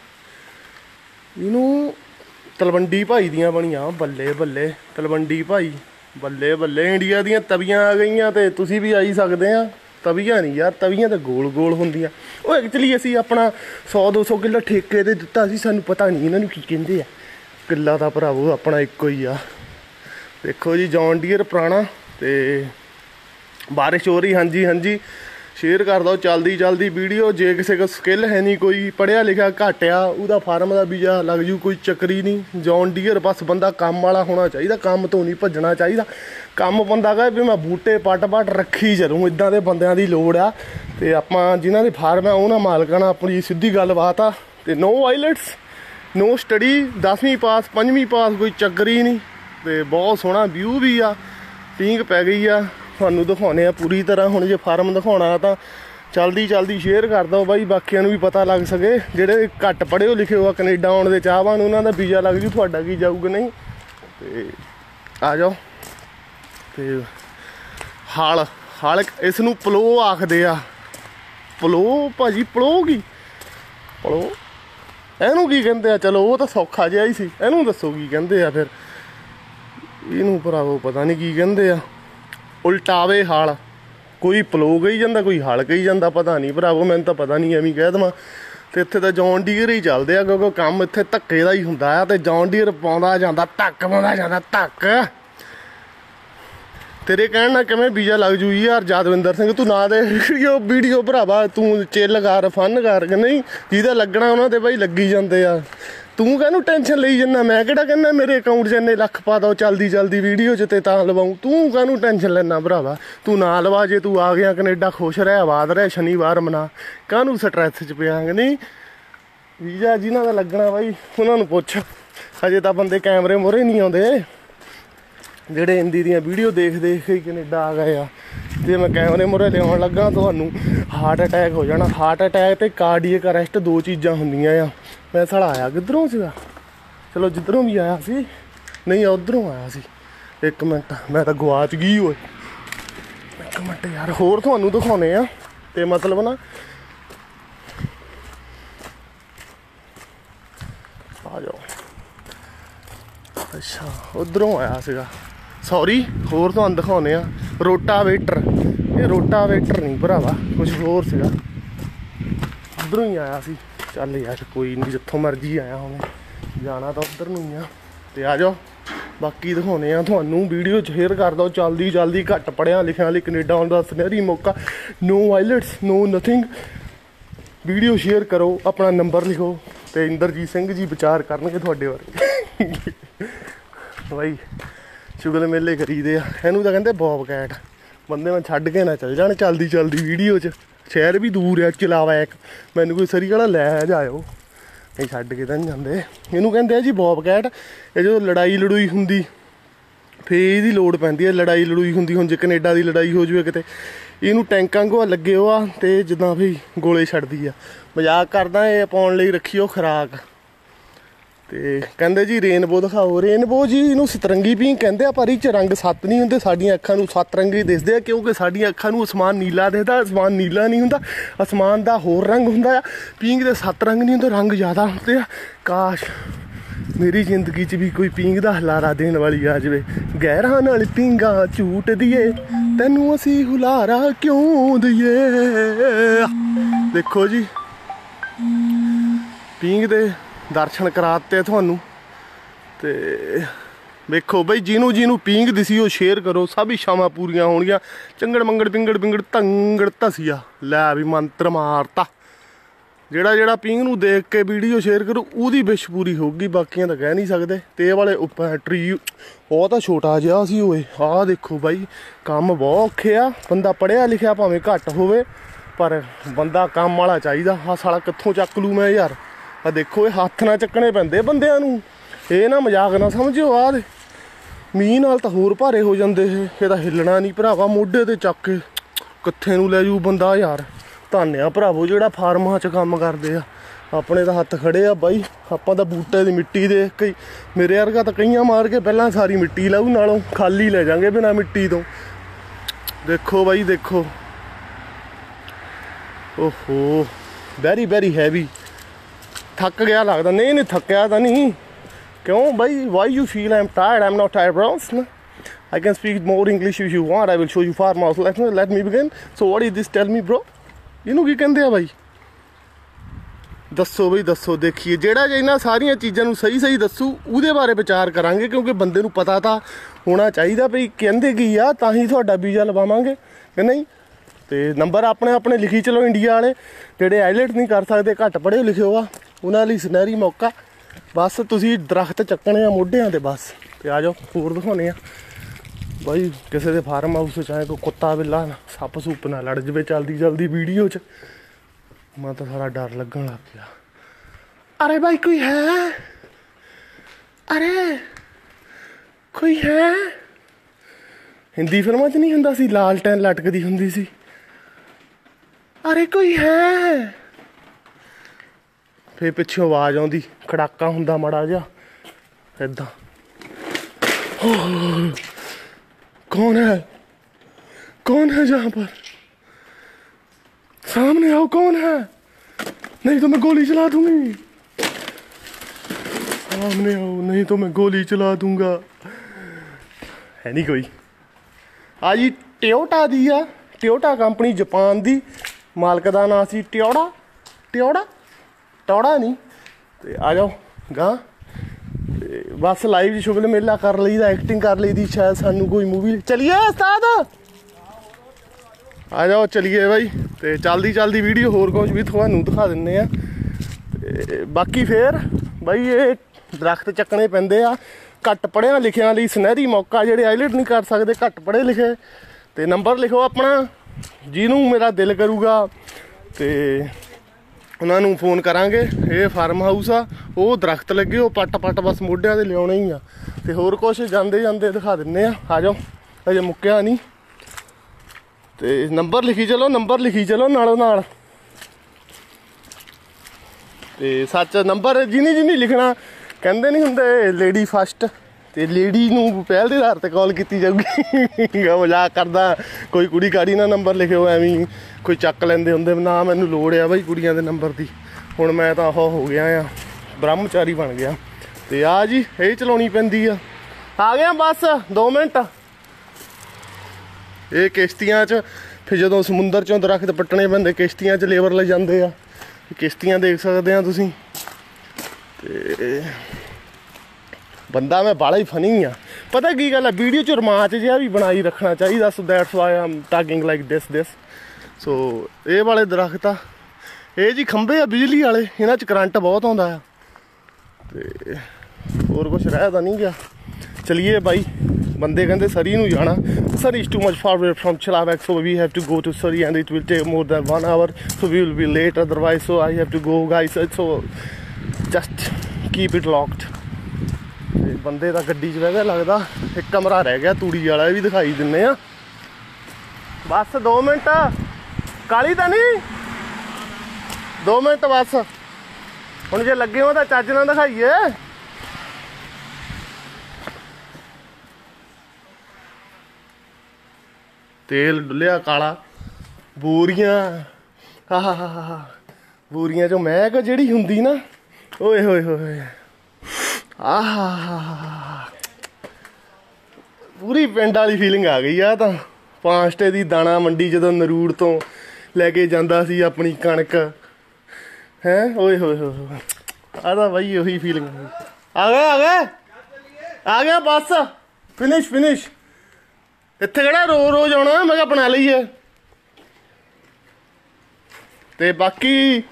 ਇਹਨੂੰ ਤਲਵੰਡੀ ਭਾਈ ਦੀਆਂ ਬਣੀਆਂ। ਬੱਲੇ ਤਲਵੰਡੀ ਭਾਈ, ਬੱਲੇ ਇੰਡੀਆ ਦੀਆਂ ਤਵੀਆਂ ਆ ਗਈਆਂ। ਤੇ ਤੁਸੀਂ ਵੀ ਆਈ ਸਕਦੇ ਆ। ਤਵੀਆਂ ਨਹੀਂ ਯਾਰ, ਤਵੀਆਂ ਤਾਂ ਗੋਲ ਹੁੰਦੀਆਂ। ਉਹ ਐਕਚੁਅਲੀ ਅਸੀਂ ਆਪਣਾ 100-200 ਕਿੱਲਾ ਠੇਕੇ ਤੇ ਦਿੱਤਾ ਸੀ, ਸਾਨੂੰ ਪਤਾ ਨਹੀਂ ਇਹਨਾਂ ਨੂੰ ਕੀ ਕਹਿੰਦੇ ਆ। ਕਿੱਲਾ ਤਾਂ ਭਰਾਵੋ ਆਪਣਾ ਇੱਕੋ ਹੀ ਆ। ਦੇਖੋ ਜੀ ਜੌਨ ਡੀਅਰ ਪੁਰਾਣਾ। ਤੇ ਬਾਰਿਸ਼ ਹੋ ਰਹੀ, ਹਾਂਜੀ ਸ਼ੇਅਰ ਕਰ ਦਿਓ ਜਲਦੀ ਵੀਡੀਓ। ਜੇ ਕਿਸੇ ਕੋਲ ਸਕਿੱਲ ਹੈ ਨਹੀਂ, ਕੋਈ ਪੜ੍ਹਿਆ ਲਿਖਿਆ ਘੱਟ ਆ, ਉਹਦਾ ਫਾਰਮ ਦਾ ਵੀਜ਼ਾ ਲੱਗ ਜੂ, ਕੋਈ ਚੱਕਰੀ ਨਹੀਂ। ਜੌਨ ਡੀਅਰ ਬਸ ਬੰਦਾ ਕੰਮ ਵਾਲਾ ਹੋਣਾ ਚਾਹੀਦਾ, ਕੰਮ ਤੋਂ ਨਹੀਂ ਭੱਜਣਾ ਚਾਹੀਦਾ। ਕੰਮ ਬੰਦਾ ਕਹੇ ਵੀ ਮੈਂ ਬੂਟੇ ਪੱਟ ਰੱਖੀ ਚੱਲੂੰ, ਇੱਦਾਂ ਦੇ ਬੰਦਿਆਂ ਦੀ ਲੋੜ ਆ। ਤੇ ਆਪਾਂ ਜਿਨ੍ਹਾਂ ਦੇ ਫਾਰਮ ਆ ਉਹਨਾਂ ਮਾਲਕਾਂ ਨਾਲ ਆਪਣੀ ਸਿੱਧੀ ਗੱਲਬਾਤ ਆ। ਤੇ ਨੋ ਆਈਲੈਟਸ, ਨੋ ਸਟੱਡੀ, 10ਵੀਂ ਪਾਸ 5ਵੀਂ ਪਾਸ, ਕੋਈ ਚੱਕਰੀ ਨਹੀਂ। ਤੇ ਬਹੁਤ ਸੋਹਣਾ ਵਿਊ ਵੀ ਆ, ਪੀਂਘ ਪੈ ਗਈ ਆ। ਤੁਹਾਨੂੰ ਦਿਖਾਉਂਦੇ ਆ ਪੂਰੀ ਤਰ੍ਹਾਂ। ਹੁਣ ਜੇ ਫਾਰਮ ਦਿਖਾਉਣਾ ਤਾਂ ਜਲਦੀ ਸ਼ੇਅਰ ਕਰ ਦਿਓ ਬਾਈ, ਬਾਕੀਆਂ ਨੂੰ ਵੀ ਪਤਾ ਲੱਗ ਸਕੇ। ਜਿਹੜੇ ਘੱਟ ਪੜ੍ਹੇ ਲਿਖੇ ਹੋ ਕੈਨੇਡਾ ਆਉਣ ਦੇ ਚਾਹਵਾਨ, ਉਹਨਾਂ ਦਾ ਵੀਜ਼ਾ ਲੱਗ ਜੂ, ਤੁਹਾਡਾ ਕੀ ਜਾਊਗਾ ਨਹੀਂ। ਤੇ ਆ ਜਾਓ। ਤੇ ਹਲ ਇਸ ਨੂੰ ਪਲੋ ਆਖਦੇ ਆ। ਪਲੋ ਭਾਜੀ, ਪਲੋ ਕੀ ਪਲੋ, ਇਹਨੂੰ ਕੀ ਕਹਿੰਦੇ ਆ? ਚਲੋ ਉਹ ਤਾਂ ਸੌਖਾ ਜਿਹਾ ਹੀ ਸੀ, ਇਹਨੂੰ ਦੱਸੋ ਕੀ ਕਹਿੰਦੇ ਆ ਫਿਰ। ਇਹਨੂੰ ਭਰਾਵੋ ਪਤਾ ਨਹੀਂ ਕੀ ਕਹਿੰਦੇ ਆ। ਉਲਟਾਵੇ ਹਲ, ਕੋਈ ਪਲੋ ਕਹੀ ਜਾਂਦਾ, ਕੋਈ ਹਲ ਕਹੀ ਜਾਂਦਾ, ਪਤਾ ਨਹੀਂ ਭਰਾਵੋ, ਮੈਨੂੰ ਤਾਂ ਪਤਾ ਨਹੀਂ, ਐਵੇਂ ਕਹਿ ਦੇਵਾਂ। ਤੇ ਇੱਥੇ ਤਾਂ ਜੌਨ ਡੀਅਰ ਹੀ ਚੱਲਦੇ ਆ, ਕਿਉਂਕਿ ਕੰਮ ਇੱਥੇ ਧੱਕੇ ਦਾ ਹੀ ਹੁੰਦਾ ਆ। ਤੇ ਜੌਨ ਡੀਅਰ ਪਾਉਂਦਾ ਜਾਂਦਾ ਧੱਕ। ਤੇਰੇ ਕਹਿਣ ਨਾਲ ਕਿਵੇਂ ਵੀਜ਼ਾ ਲੱਗ ਜੂ ਯਾਰ ਜਦਵਿੰਦਰ ਸਿੰਘ? ਤੂੰ ਨਾ ਦੇ ਵੀਡੀਓ ਭਰਾਵਾ, ਤੂੰ ਚਿੱਲ ਕਰ, ਫਨ ਕਰ। ਨਹੀਂ, ਜਿਹਦਾ ਲੱਗਣਾ ਉਹਨਾਂ ਦੇ ਬਾਈ ਲੱਗੀ ਜਾਂਦੇ ਆ। ਤੂੰ ਕਾਹਨੂੰ ਟੈਨਸ਼ਨ ਲਈ ਜਾਂਦਾ? ਮੈਂ ਕਿਹੜਾ ਕਹਿੰਦਾ ਮੇਰੇ ਅਕਾਊਂਟ 'ਚ ਇੰਨੇ ਲੱਖ ਪਾ ਦੋ ਜਲਦੀ ਵੀਡੀਓ 'ਚ ਤੇ ਤਾਂ ਲਵਾਉਂ। ਤੂੰ ਕਾਹਨੂੰ ਟੈਨਸ਼ਨ ਲੈਣਾ ਭਰਾਵਾ? ਤੂੰ ਨਾ ਲਵਾ। ਜੇ ਤੂੰ ਆ ਗਿਆ ਕੈਨੇਡਾ, ਖੁਸ਼ ਰਹਿ, ਆਬਾਦ ਰਹਿ, ਸ਼ਨੀਵਾਰ ਮਨਾ, ਕਾਹਨੂੰ ਸਟ੍ਰੈਸ 'ਚ ਪਿਆਂਗੇ? ਨਹੀਂ, ਵੀਜ਼ਾ ਜਿਨ੍ਹਾਂ ਦਾ ਲੱਗਣਾ ਬਾਈ ਉਹਨਾਂ ਨੂੰ ਪੁੱਛ। ਹਜੇ ਤਾਂ ਬੰਦੇ ਕੈਮਰੇ ਮੂਹਰੇ ਨਹੀਂ ਆਉਂਦੇ, ਜਿਹੜੇ ਹਿੰਦੀ ਦੀਆਂ ਵੀਡੀਓ ਦੇਖ ਕੇ ਹੀ ਕੈਨੇਡਾ ਆ ਗਏ ਆ। ਜੇ ਮੈਂ ਕੈਮਰੇ ਮੂਹਰੇ ਲਿਆਉਣ ਲੱਗਾ ਤੁਹਾਨੂੰ ਹਾਰਟ ਅਟੈਕ ਹੋ ਜਾਣਾ। ਹਾਰਟ ਅਟੈਕ ਤੇ ਕਾਰਡੀਅਕ ਅਰੈਸਟ 2 ਚੀਜ਼ਾਂ ਹੁੰਦੀਆਂ ਆ। ਮੈਂ ਸਾਲਾ ਆਇਆ ਕਿੱਧਰੋਂ ਸੀਗਾ? ਚਲੋ ਜਿੱਧਰੋਂ ਵੀ ਆਇਆ ਸੀ, ਨਹੀਂ ਉੱਧਰੋਂ ਆਇਆ ਸੀ। 1 ਮਿੰਟ, ਮੈਂ ਤਾਂ ਗਵਾਚ ਗਈ ਓਏ। 1 ਮਿੰਟ ਯਾਰ, ਹੋਰ ਤੁਹਾਨੂੰ ਦਿਖਾਉਂਦੇ ਆ। ਤੇ ਮਤਲਬ ਨਾ ਆ ਜਾਓ। ਅੱਛਾ, ਉੱਧਰੋਂ ਆਇਆ ਸੀਗਾ, ਸੌਰੀ। ਹੋਰ ਤੁਹਾਨੂੰ ਦਿਖਾਉਂਦੇ ਆ ਰੋਟਾਵੇਟਰ। ਇਹ ਰੋਟਾਵੇਟਰ ਨਹੀਂ ਭਰਾਵਾ, ਕੁਝ ਹੋਰ ਸੀਗਾ। ਉੱਧਰੋਂ ਹੀ ਆਇਆ ਸੀ। ਚੱਲ ਯਾਰ ਕੋਈ ਨਹੀਂ, ਜਿੱਥੋਂ ਮਰਜ਼ੀ ਆਇਆ ਹੋਵੇ, ਜਾਣਾ ਤਾਂ ਉੱਧਰ ਨੂੰ ਹੀ ਆ। ਤੇ ਆ ਜਾਓ, ਬਾਕੀ ਦਿਖਾਉਂਦੇ ਆ ਤੁਹਾਨੂੰ। ਵੀਡੀਓ ਸ਼ੇਅਰ ਕਰ ਦਿਓ ਜਲਦੀ। ਘੱਟ ਪੜ੍ਹਿਆ ਲਿਖਿਆ ਲਈ ਕੈਨੇਡਾ ਆਉਣ ਦਾ ਸੁਨਹਿਰੀ ਮੌਕਾ। No IELTS, no nothing. Video share ਕਰੋ, ਆਪਣਾ ਨੰਬਰ ਲਿਖੋ, ਤੇ ਇੰਦਰਜੀਤ ਸਿੰਘ ਜੀ ਵਿਚਾਰ ਕਰਨਗੇ ਤੁਹਾਡੇ ਬਾਰੇ। ਬਾਈ ਸ਼ੁਗਲ ਮੇਲੇ ਕਰੀਦੇ ਆ। ਇਹਨੂੰ ਤਾਂ ਕਹਿੰਦੇ ਬੌਬ ਕੈਟ। ਬੰਦੇ ਮੈਂ ਛੱਡ ਕੇ ਨਾ ਚੱਲ ਜਾਣ ਜਲਦੀ ਵੀਡੀਓ 'ਚ। ਸ਼ਹਿਰ ਵੀ ਦੂਰ ਆ, ਚਲਾਵਾ ਇੱਕ। ਮੈਨੂੰ ਕੋਈ ਸਰੀ ਵਾਲਾ ਲੈ ਜਾਇਓ, ਨਹੀਂ ਛੱਡ ਕੇ ਤਾਂ ਨਹੀਂ ਜਾਂਦੇ। ਇਹਨੂੰ ਕਹਿੰਦੇ ਆ ਜੀ ਬੌਬ ਕੈਟ। ਇਹ ਜਦੋਂ ਲੜਾਈ ਹੁੰਦੀ ਫੇਰ ਇਹਦੀ ਲੋੜ ਪੈਂਦੀ ਹੈ। ਲੜਾਈ ਹੁੰਦੀ, ਹੁਣ ਜੇ ਕੈਨੇਡਾ ਦੀ ਲੜਾਈ ਹੋ ਜਾਵੇ ਕਿਤੇ, ਇਹਨੂੰ ਟੈਂਕਾਂ ਗੋਆ ਲੱਗੇ ਹੋ ਆ, ਤੇ ਜਿੱਦਾਂ ਵੀ ਗੋਲੇ ਛੱਡਦੀ ਆ। ਮਜ਼ਾਕ ਕਰਦਾ, ਇਹ ਪਾਉਣ ਲਈ ਰੱਖੀ ਉਹ ਖੁਰਾਕ। ਤੇ ਕਹਿੰਦੇ ਜੀ ਰੇਨਬੋ ਦਿਖਾਓ। ਰੇਨਬੋ ਜੀ ਇਹਨੂੰ ਸਤਰੰਗੀ ਪੀਂਘ ਕਹਿੰਦੇ ਆ, ਪਰ ਇਹ 'ਚ ਰੰਗ 7 ਨਹੀਂ ਹੁੰਦੇ। ਸਾਡੀਆਂ ਅੱਖਾਂ ਨੂੰ 7 ਰੰਗ ਹੀ ਦਿਸਦੇ ਆ, ਕਿਉਂਕਿ ਸਾਡੀਆਂ ਅੱਖਾਂ ਨੂੰ ਅਸਮਾਨ ਨੀਲਾ ਦਿਖਦਾ। ਅਸਮਾਨ ਨੀਲਾ ਨਹੀਂ ਹੁੰਦਾ, ਅਸਮਾਨ ਦਾ ਹੋਰ ਰੰਗ ਹੁੰਦਾ ਆ। ਪੀਂਘ ਦੇ 7 ਰੰਗ ਨਹੀਂ ਹੁੰਦੇ, ਰੰਗ ਜ਼ਿਆਦਾ ਹੁੰਦੇ ਆ। ਕਾਸ਼ ਮੇਰੀ ਜ਼ਿੰਦਗੀ 'ਚ ਵੀ ਕੋਈ ਪੀਂਘ ਦਾ ਹੁਲਾਰਾ ਦੇਣ ਵਾਲੀ ਆ ਜਾਵੇ। ਗਹਿਰਾਂ ਨਾਲ ਪੀਂਘਾਂ ਝੂਟ ਦੀਏ, ਤੈਨੂੰ ਅਸੀਂ ਹੁਲਾਰਾ ਕਿਉਂ ਦਈਏ। ਦੇਖੋ ਜੀ, ਪੀਂਘ ਦੇ ਦਰਸ਼ਨ ਕਰਾਤੇ ਤੁਹਾਨੂੰ। ਤੇ ਵੇਖੋ ਬਈ, ਜਿਹਨੂੰ ਪੀਂਘ ਦਿਸੀ ਉਹ ਸ਼ੇਅਰ ਕਰੋ। ਸਭ ਇੱਛਾਵਾਂ ਪੂਰੀਆਂ ਹੋਣਗੀਆਂ। ਚੰਗੜ ਮੰਗੜ ਪਿੰਗੜ ਤੰਗੜ ਧਸੀਆ, ਲੈ ਵੀ ਮੰਤਰ ਮਾਰਤਾ। ਜਿਹੜਾ ਪੀਂਘ ਨੂੰ ਦੇਖ ਕੇ ਵੀਡੀਓ ਸ਼ੇਅਰ ਕਰੂ ਉਹਦੀ ਵਿਸ਼ ਪੂਰੀ ਹੋਊਗੀ, ਬਾਕੀਆਂ ਤਾਂ ਕਹਿ ਨਹੀਂ ਸਕਦੇ। ਤੇ ਇਹ ਵਾਲੇ ਉੱਪਰ ਟਰੀ, ਉਹ ਤਾਂ ਛੋਟਾ ਜਿਹਾ ਸੀ ਓਏ। ਆਹ ਦੇਖੋ ਬਾਈ, ਕੰਮ ਬਹੁਤ ਔਖੇ ਆ। ਬੰਦਾ ਪੜ੍ਹਿਆ ਲਿਖਿਆ ਭਾਵੇਂ ਘੱਟ ਹੋਵੇ, ਪਰ ਬੰਦਾ ਕੰਮ ਵਾਲਾ ਚਾਹੀਦਾ। ਆਹ ਸਾਲਾ ਕਿੱਥੋਂ ਚੱਕ ਲੂ ਮੈਂ ਯਾਰ? ਆ ਦੇਖੋ, ਇਹ ਹੱਥ ਨਾਲ ਚੱਕਣੇ ਪੈਂਦੇ ਬੰਦਿਆਂ ਨੂੰ। ਇਹ ਨਾ ਮਜ਼ਾਕ ਨਾ ਸਮਝਿਓ। ਆਹ ਦੇ ਮੀਂਹ ਨਾਲ ਤਾਂ ਹੋਰ ਭਾਰੇ ਹੋ ਜਾਂਦੇ ਇਹ ਤਾਂ ਹਿੱਲਣਾ ਨਹੀਂ ਭਰਾਵਾ। ਮੋਢੇ ਤੇ ਚੱਕ ਕੇ ਕਿੱਥੇ ਨੂੰ ਲੈ ਜੂ ਬੰਦਾ ਯਾਰ। ਧੰਨਿਆ ਭਰਾਵੋ ਜਿਹੜਾ ਫਾਰਮਾਂ 'ਚ ਕੰਮ ਕਰਦੇ ਆ। ਆਪਣੇ ਤਾਂ ਹੱਥ ਖੜੇ ਆ ਬਾਈ। ਆਪਾਂ ਤਾਂ ਬੂਟੇ ਦੀ ਮਿੱਟੀ ਦੇਖ ਕੇ, ਮੇਰੇ ਵਰਗਾ ਤਾਂ ਕਈਆਂ ਮਾਰ ਕੇ ਪਹਿਲਾਂ ਸਾਰੀ ਮਿੱਟੀ ਲਾਊ, ਨਾਲੋਂ ਖਾਲੀ ਲੈ ਜਾਾਂਗੇ ਬਿਨਾਂ ਮਿੱਟੀ ਤੋਂ। ਦੇਖੋ ਬਾਈ, ਦੇਖੋ। ਓਹੋ, ਵੈਰੀ ਹੈਵੀ। ਥੱਕ ਗਿਆ ਲੱਗਦਾ। ਨਹੀਂ ਥੱਕਿਆ ਤਾਂ ਨਹੀਂ। ਕਿਉਂ ਬਾਈ? Why you feel I am tired? I am not tired bros. I can speak more English if you want. I will show you farmhouse. Let me begin. So what is this? Tell me bro. ਇਹਨੂੰ ਕੀ ਕਹਿੰਦੇ ਆ ਬਾਈ? ਦੱਸੋ ਬਈ, ਦੱਸੋ। ਦੇਖੀਏ ਜਿਹੜਾ ਇਹਨਾਂ ਸਾਰੀਆਂ ਚੀਜ਼ਾਂ ਨੂੰ ਸਹੀ ਦੱਸੂ ਉਹਦੇ ਬਾਰੇ ਵਿਚਾਰ ਕਰਾਂਗੇ, ਕਿਉਂਕਿ ਬੰਦੇ ਨੂੰ ਪਤਾ ਤਾਂ ਹੋਣਾ ਚਾਹੀਦਾ ਬਈ ਕਹਿੰਦੇ ਕੀ ਆ, ਤਾਂ ਹੀ ਤੁਹਾਡਾ ਵੀਜ਼ਾ ਲਵਾਵਾਂਗੇ ਕਿ ਨਹੀਂ। ਤੇ ਨੰਬਰ ਆਪਣੇ ਆਪਣੇ ਲਿਖੀ ਚਲੋ ਇੰਡੀਆ ਵਾਲੇ ਜਿਹੜੇ ਆਈਲੈਟ ਨਹੀਂ ਕਰ ਸਕਦੇ, ਘੱਟ ਪੜ੍ਹੇ ਲਿਖੇ ਆ, ਉਹਨਾਂ ਲਈ ਸੁਨਹਿਰੀ ਮੌਕਾ। ਬਸ ਤੁਸੀਂ ਦਰਖਤ ਚੱਕਣੇ ਆ ਮੋਢਿਆਂ ਤੇ ਬਸ। ਤੇ ਆ ਜਾਓ ਹੋਰ ਦਿਖਾਉਂਦੇ ਆ ਬਾਈ ਕਿਸੇ ਦੇ ਫਾਰਮ ਹਾਊਸ ਚਾਹੇ ਕੋਈ ਕੁੱਤਾ ਬਿੱਲਾ ਸੱਪ ਸੁੱਪ ਨਾ ਲੜ ਜਵੇ ਚਲਦੀ ਵੀਡੀਓ 'ਚ। ਮੈਂ ਤਾਂ ਸਾਰਾ ਡਰ ਲੱਗਣ ਲੱਗ ਪਿਆ। ਅਰੇ ਬਾਈ ਕੋਈ ਹੈ, ਅਰੇ ਕੋਈ ਹੈ। ਹਿੰਦੀ ਫਿਲਮਾਂ 'ਚ ਨਹੀਂ ਹੁੰਦਾ ਸੀ ਲਾਲਟੈਨ ਲਟਕਦੀ ਹੁੰਦੀ ਸੀ। ਅਰੇ ਕੋਈ ਹੈ। ਫਿਰ ਪਿੱਛੋਂ ਆਵਾਜ਼ ਆਉਂਦੀ, ਖੜਾਕਾ ਹੁੰਦਾ ਮਾੜਾ ਜਿਹਾ ਏਦਾਂ। कौन है जहाँ पर? सामने आओ, कौन है? नहीं तो मैं गोली चला दूंगी। सामने आओ, नहीं तो मैं गोली चला दूंगा। है नहीं कोई। आ जी टोयोटा दी आ, टोयोटा कंपनी जापान दी। मालक दा नाम सी टोड़ा नहीं। ते आ जाओ गां बस लाइव शुगल मेला कर लीदा, एक्टिंग कर ली दी, शायद सानू कोई मूवी। चलिए उस्ताद आ जाओ, चलिए भाई। तो चलती वीडियो होर कुछ भी थानू दिखा दिन्ने आ। ते बाकी फिर भाई ये दरख्त चक्कने पैंदे आ। घट पढ़िया लिखिया लई सुनहरी मौका, जेह्ड़े आईलैट नहीं कर सकते घट पढ़े लिखे। तो नंबर लिखो अपना, जिन्हों मेरा दिल करूगा तो उन्होंने फोन करांगे। ये फार्म हाउस आ, वो दरख्त लगे, वो पट बस मोढियां ते लियाने ही आ। ते होर कुछ जांदे दिखा दिन्ने आ जाओ, अजे मुक्किया नहीं। ते नंबर लिखी चलो नालों नाल। ते सच नंबर जिन्नी लिखना कहंदे नहीं हुंदे लेडी फस्ट, ते लेडी नूं पहल दे आधार ते कॉल की जाऊगी। मजाक करदा, कोई कुड़ी काड़ी ना नंबर लिखिओ एवं कोई चक लेंदे हुंदे ना। मैनूं लोड़ आ बई कुड़ियां दे नंबर दी। हुण मैं तां हो गया आ, ब्रह्मचारी बन गया। ते आ जी ये चलाउणी पैंदी आ गया बस 2 मिनट। ये किश्तियां च फिर जदों समुंदर चों दरख्त पट्टने पैंदे, किश्तियां च लेबर ले जांदे आ। किश्तियां देख सकदे आ तुसीं। ते बंदा मैं बाला ही फनी आ। पता की गल है, वीडियो च रोमांच जिहा भी बनाई रखना चाहिए। So that's why I am talking like this. So ये वाले दरख्त आ, ये जी खंबे आ बिजली वाले, इन्हां च करंट बहुत आउंदा आ। ते होर कुछ रहदा नहीं गया। चलिए भाई, बंदे कहते सरी नूं जाना। Surrey is too much far away from Chilavak, so we have to go to Surrey and it will take more than 1 hour, so we will be late otherwise, so I have to go guys, so just keep it locked। बंदे दा गड्डी च बह लगदा एक कमरा रह गया तूड़ी वाला, भी दिखाई दिन्ने आ। बस 2 मिनट, काली तां नहीं, 2 मिनट बस। हुण जे लगे हो तां चज नाल दिखाइए। तेल डुलिया काला, बोरियां, हा बोरियां चो महक जिहड़ी हुंदी ना, ओए होए होए, पूरी पिंड वाली फीलिंग आ गई आ। तां पांचटे दी दाणा मंडी जदों नरूड़ तो लैके जांदा सी अपनी कणक है, ओए होए होए, आ तां बई उही फीलिंग आ गया बस फिनिश। इत्थे किहड़ा रोज आउणा, मैं किहा बना लईए। ते बाकी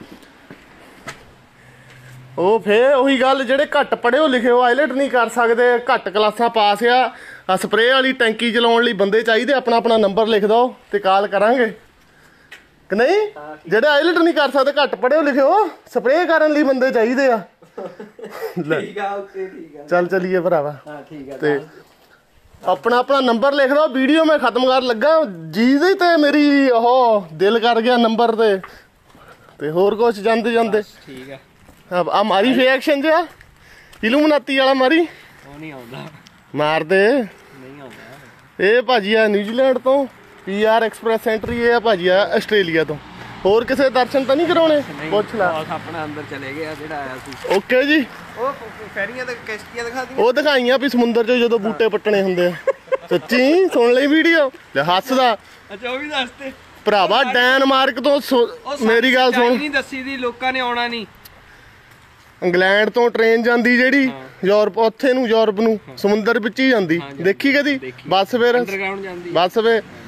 ਉਹ फिर ਉਹੀ ਗੱਲ, ਜਿਹੜੇ ਘੱਟ ਪੜ੍ਹਿਓ ਲਿਖਿਓ ਆਈਲੈਟ ਨਹੀਂ ਕਰ ਸਕਦੇ, ਘੱਟ ਕਲਾਸਾਂ ਪਾਸ ਆ, ਸਪਰੇਅ ਵਾਲੀ ਟੈਂਕੀ ਚਲਾਉਣ ਲਈ ਬੰਦੇ ਚਾਹੀਦੇ। ਆਪਣਾ ਆਪਣਾ ਨੰਬਰ ਲਿਖ ਦਿਓ ਤੇ ਕਾਲ ਕਰਾਂਗੇ ਕਿ ਨਹੀਂ। ਜਿਹੜੇ ਆਈਲੈਟ ਨਹੀਂ ਕਰ ਸਕਦੇ, ਘੱਟ ਪੜ੍ਹਿਓ ਲਿਖਿਓ, ਸਪਰੇਅ ਕਰਨ ਲਈ ਬੰਦੇ ਚਾਹੀਦੇ ਆ। ਠੀਕ ਆ, ਓਕੇ ਠੀਕ ਆ, ਚੱਲ ਚਲੀਏ ਭਰਾਵਾ। ਹਾਂ ਠੀਕ ਆ। ਤੇ ਆਪਣਾ ਆਪਣਾ ਨੰਬਰ ਲਿਖ ਦਿਓ। ਵੀਡੀਓ ਮੈਂ ਖਤਮ ਕਰਨ ਲੱਗਾ, ਜਿਹਦੇ ਤੇ ਮੇਰੀ ਉਹ ਦਿਲ ਕਰ ਗਿਆ ਨੰਬਰ ਤੇ ਹੋਰ ਕੁਛ ਜਾਂਦੇ ਠੀਕ ਆ। ਆ ਮਾਰੀ ਰਿਐਕਸ਼ਨ ਜਿਹਾ ਇਲੂਮਨਾਤੀ ਵਾਲਾ ਮਾਰੀ, ਉਹ ਨਹੀਂ ਆਉਂਦਾ, ਮਾਰ ਦੇ, ਨਹੀਂ ਆਉਂਦਾ। ਇਹ ਭਾਜੀ ਆ ਨਿਊਜ਼ੀਲੈਂਡ ਤੋਂ, PR ਐਕਸਪ੍ਰੈਸ ਐਂਟਰੀ। ਇਹ ਆ ਭਾਜੀ ਆ ਆਸਟ੍ਰੇਲੀਆ ਤੋਂ। ਹੋਰ ਕਿਸੇ ਦਰਸ਼ਨ ਤਾਂ ਨਹੀਂ ਕਰਾਉਣੇ? ਪੁੱਛ ਲੈ। ਆਪਣਾ ਅੰਦਰ ਚਲੇ ਗਿਆ ਜਿਹੜਾ ਆਇਆ ਸੀ। ਓਕੇ ਜੀ। ਉਹ ਫੈਰੀਆਂ ਤੇ ਕਿਸ਼ਤੀਆਂ ਦਿਖਾ ਦੀਆਂ, ਉਹ ਦਿਖਾਈਆਂ ਵੀ ਸਮੁੰਦਰ 'ਚ ਜਦੋਂ ਬੂਟੇ ਪੱਟਣੇ ਹੁੰਦੇ ਆ। ਸੱਚੀ ਸੁਣ ਲਈ ਵੀਡੀਓ, ਲੈ ਹੱਸਦਾ। ਅੱਛਾ ਉਹ ਵੀ ਦੱਸਦੇ ਭਰਾਵਾ, ਡੈਨਮਾਰਕ ਤੋਂ ਮੇਰੀ ਗੱਲ ਸੁਣ, ਨਹੀਂ ਦੱਸੀ ਦੀ, ਲੋਕਾਂ ਨੇ ਆਉਣਾ ਨਹੀਂ। ਇੰਗਲੈਂਡ ਤੋਂ ਟ੍ਰੇਨ ਜਾਂਦੀ ਜਿਹੜੀ ਯੂਰਪ, ਉੱਥੇ ਨੂੰ ਯੂਰਪ ਨੂੰ ਸਮੁੰਦਰ ਵਿੱਚ ਹੀ ਜਾਂਦੀ, ਦੇਖੀ ਕਦੀ? ਬੱਸ ਫਿਰ ਅੰਡਰਗਰਾਉਂਡ ਜਾਂਦੀ ਬੱਸ ਵੇ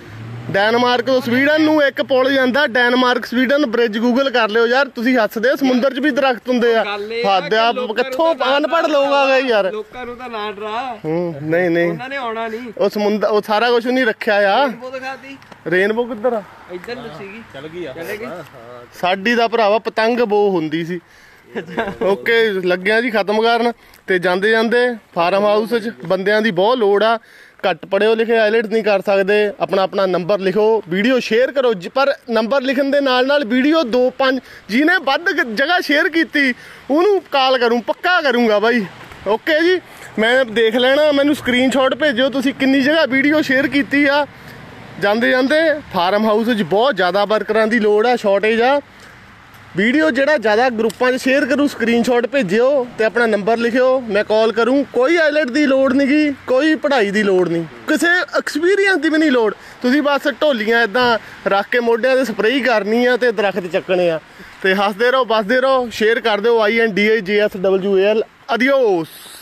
ਡੈਨਮਾਰਕ ਤੋਂ ਸਵੀਡਨ ਨੂੰ ਇੱਕ ਪੁਲ ਜਾਂਦਾ, ਡੈਨਮਾਰਕ ਸਵੀਡਨ ਬ੍ਰਿਜ ਗੂਗਲ ਕਰ ਲਿਓ ਯਾਰ, ਤੁਸੀਂ ਹੱਸਦੇ, ਸਮੁੰਦਰ 'ਚ ਵੀ ਦਰਖਤ ਹੁੰਦੇ ਆ। ਹੱਦ ਆ, ਕਿੱਥੋਂ ਅਨਪੜ੍ਹ ਲੋਕ ਆ ਗਏ ਯਾਰ। ਲੋਕਾਂ ਨੂੰ ਤਾਂ ਨਾ ਡਰਾ, ਨਹੀਂ ਉਹਨਾਂ ਨੇ ਆਉਣਾ ਨਹੀਂ। ਉਹ ਸਮੁੰਦਰ, ਉਹ ਸਾਰਾ ਕੁਝ ਨਹੀਂ ਰੱਖਿਆ ਆ। ਉਹ ਦਿਖਾਤੀ ਰੇਨਬੋ ਕਿੱਧਰ ਆ? ਇੱਧਰ ਸੀਗੀ, ਚੱਲ ਗਈ ਆ। ਚਲੇ ਗਈ। ਸਾਡੀ ਦਾ ਭਰਾਵਾ ਪਤੰਗ ਬੋ ਹੁੰਦੀ ਸੀ। ਓਕੇ, ਲੱਗਿਆ ਜੀ ਖਤਮ ਕਰਨ। ਤੇ ਜਾਂਦੇ ਜਾਂਦੇ ਫਾਰਮ ਹਾਊਸ 'ਚ ਬੰਦਿਆਂ ਦੀ ਬਹੁਤ ਲੋੜ ਆ। ਘੱਟ ਪੜ੍ਹਿਓ ਲਿਖੇ ਆਈਲੈਟਸ ਨਹੀਂ ਕਰ ਸਕਦੇ, ਆਪਣਾ ਨੰਬਰ ਲਿਖੋ, ਵੀਡੀਓ ਸ਼ੇਅਰ ਕਰੋ। ਪਰ ਨੰਬਰ ਲਿਖਣ ਦੇ ਨਾਲ ਵੀਡੀਓ 2-5 ਜਿਹਨੇ ਵੱਧ ਜਗ੍ਹਾ ਸ਼ੇਅਰ ਕੀਤੀ ਉਹਨੂੰ ਕਾਲ ਕਰੂੰ, ਪੱਕਾ ਕਰੂੰਗਾ ਬਾਈ। ਓਕੇ ਜੀ, ਮੈਂ ਦੇਖ ਲੈਣਾ, ਮੈਨੂੰ ਸਕਰੀਨਸ਼ਾਟ ਭੇਜਿਓ ਤੁਸੀਂ ਕਿੰਨੀ ਜਗ੍ਹਾ ਵੀਡੀਓ ਸ਼ੇਅਰ ਕੀਤੀ ਆ। ਜਾਂਦੇ ਜਾਂਦੇ ਫਾਰਮ ਹਾਊਸ 'ਚ ਬਹੁਤ ਜ਼ਿਆਦਾ ਵਰਕਰਾਂ ਦੀ ਲੋੜ ਆ, ਸ਼ਾਰਟੇਜ ਆ। ਵੀਡੀਓ ਜਿਹੜਾ ਜ਼ਿਆਦਾ ਗਰੁੱਪਾਂ 'ਚ ਸ਼ੇਅਰ ਕਰੂ, ਸਕਰੀਨਸ਼ਾਟ ਭੇਜਿਓ ਤੇ ਆਪਣਾ ਨੰਬਰ ਲਿਖਿਓ, ਮੈਂ ਕਾਲ ਕਰੂੰ। ਕੋਈ ਆਈਲੈਟ ਦੀ ਲੋੜ ਨਹੀਂ ਗੀ, ਕੋਈ ਪੜ੍ਹਾਈ ਦੀ ਲੋੜ ਨਹੀਂ, ਕਿਸੇ ਐਕਸਪੀਰੀਅੰਸ ਦੀ ਵੀ ਨਹੀਂ ਲੋੜ। ਤੁਸੀਂ ਬਸ ਢੋਲੀਆਂ ਇਦਾਂ ਰੱਖ ਕੇ ਮੋਢਿਆਂ 'ਤੇ ਸਪਰੇਅ ਕਰਨੀ ਆ ਤੇ ਦਰਖਤ ਚੱਕਣੇ ਆ। ਤੇ ਹੱਸਦੇ ਰਹੋ, ਵੱਸਦੇ ਰਹੋ, ਸ਼ੇਅਰ ਕਰ ਦਿਓ। INDIJSWAL। ਅਡੀਓਸ।